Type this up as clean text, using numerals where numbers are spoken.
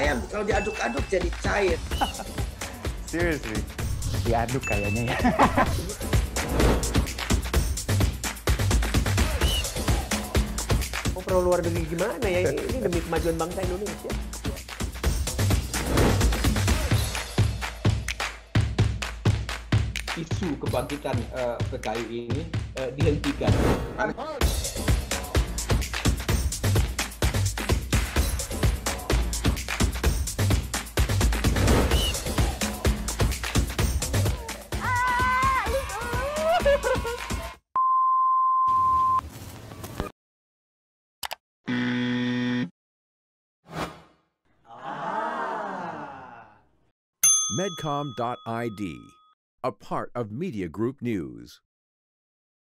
ayam kalau diaduk-aduk jadi cair. Seriously? Diaduk kayaknya ya. Mau perlu luar negeri gimana ya? Ini demi kemajuan bangsa Indonesia. Isu kebangkitan PKI ini dihentikan. Medcom.id, a part of Media Group News.